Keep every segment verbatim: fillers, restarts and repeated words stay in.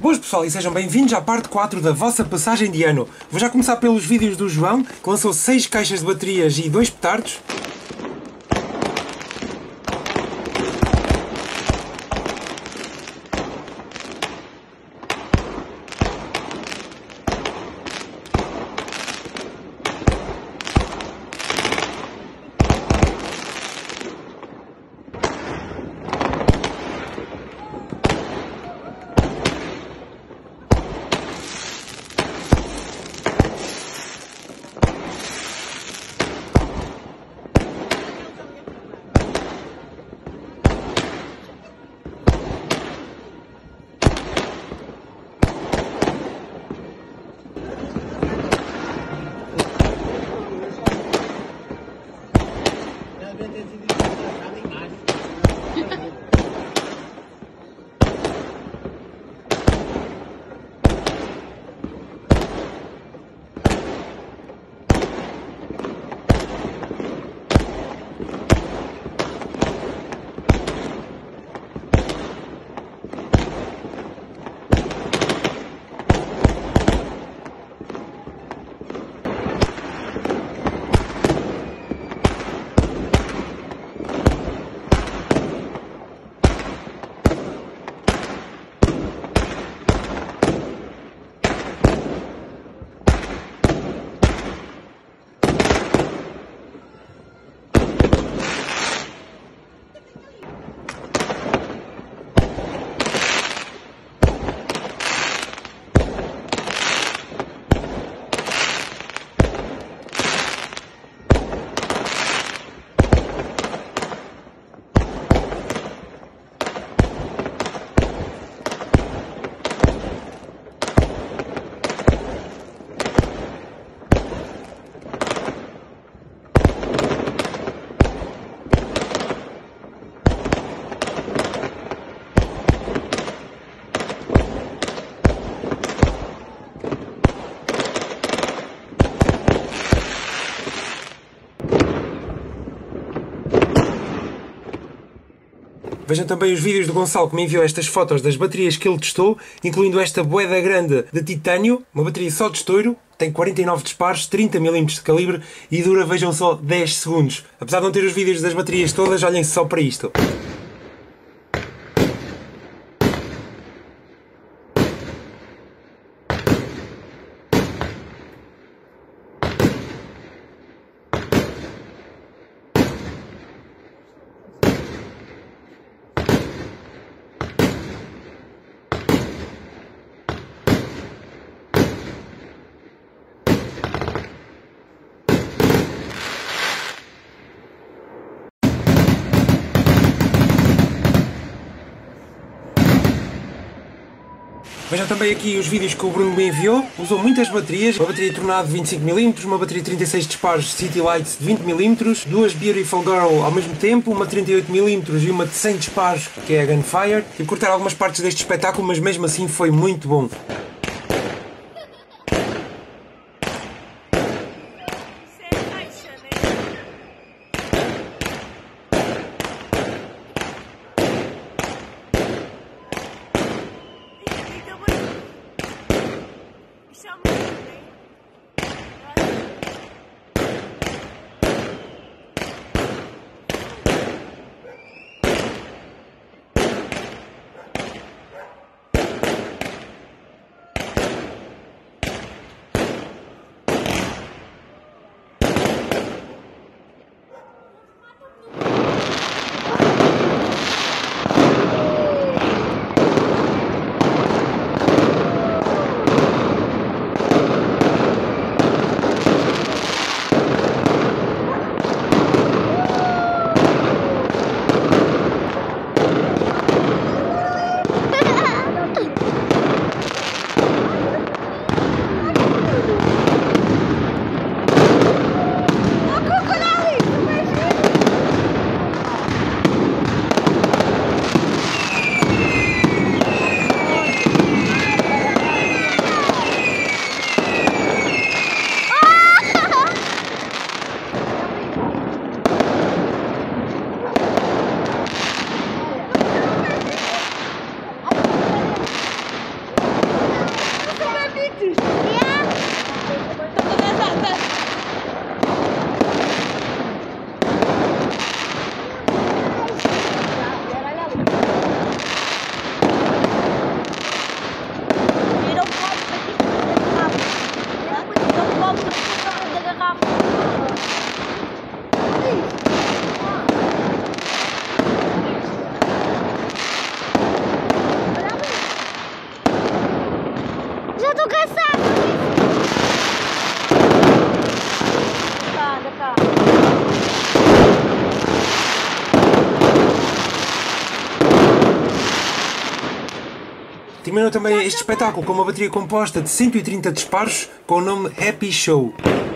Boas pessoal e sejam bem-vindos à parte quatro da vossa passagem de ano. Vou já começar pelos vídeos do João, que lançou seis caixas de baterias e dois petardos. Vejam também os vídeos do Gonçalo, que me enviou estas fotos das baterias que ele testou, incluindo esta boeda grande de titânio, uma bateria só de estouro, tem quarenta e nove disparos, trinta milímetros de calibre e dura, vejam só, dez segundos. Apesar de não ter os vídeos das baterias todas, olhem só para isto. Vejam também aqui os vídeos que o Bruno me enviou. Usou muitas baterias. Uma bateria Tornado de vinte e cinco milímetros, uma bateria de trinta e seis disparos City Lights de vinte milímetros, duas Beautiful Girl ao mesmo tempo, uma de trinta e oito milímetros e uma de cem disparos, que é a Gunfire. Tive que cortar algumas partes deste espetáculo, mas mesmo assim foi muito bom. Terminou também este espetáculo com uma bateria composta de cento e trinta disparos com o nome Happy Show.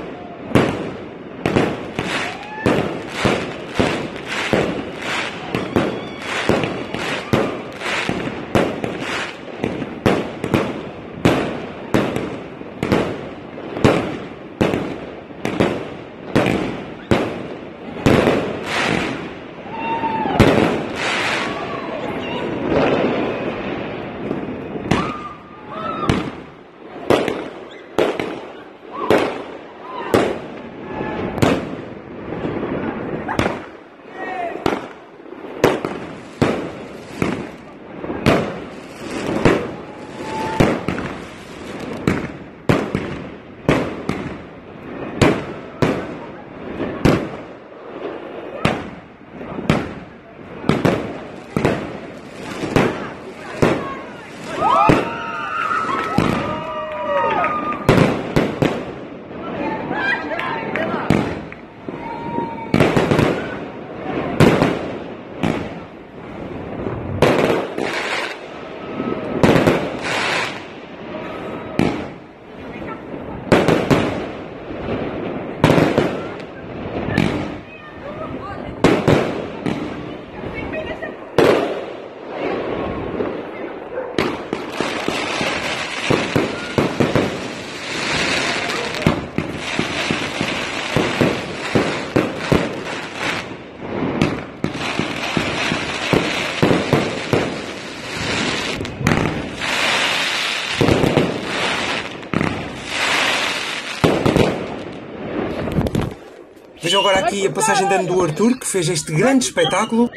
Vejam agora aqui a passagem de ano do Arthur, que fez este grande espetáculo.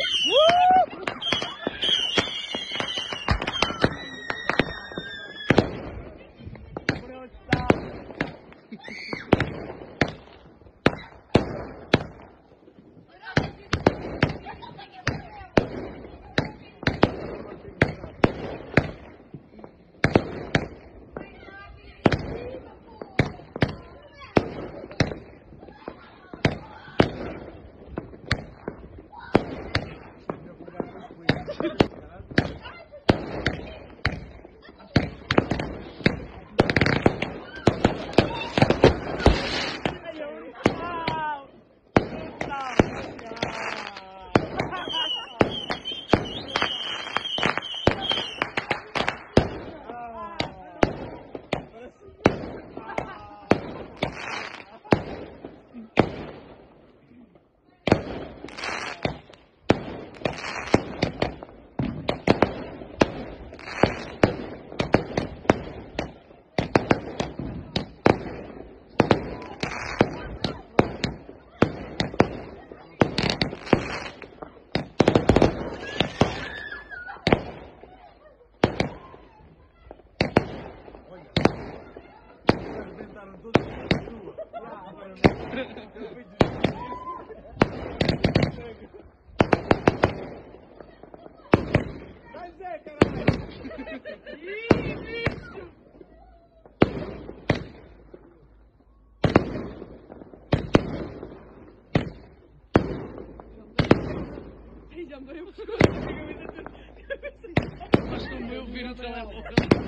Acho que o meu vira o telemóvel.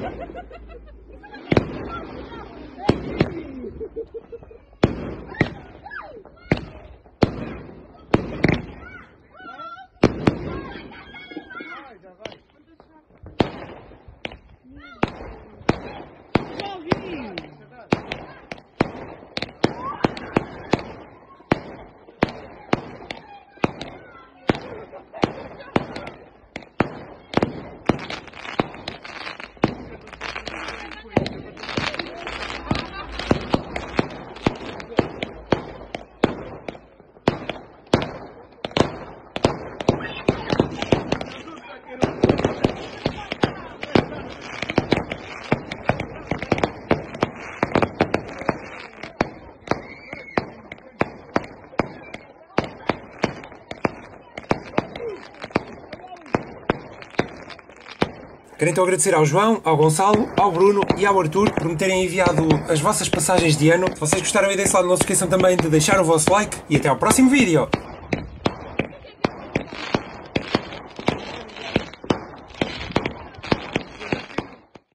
Quero então agradecer ao João, ao Gonçalo, ao Bruno e ao Arthur por me terem enviado as vossas passagens de ano. Se vocês gostaram aí desse lado, não se esqueçam também de deixar o vosso like e até ao próximo vídeo.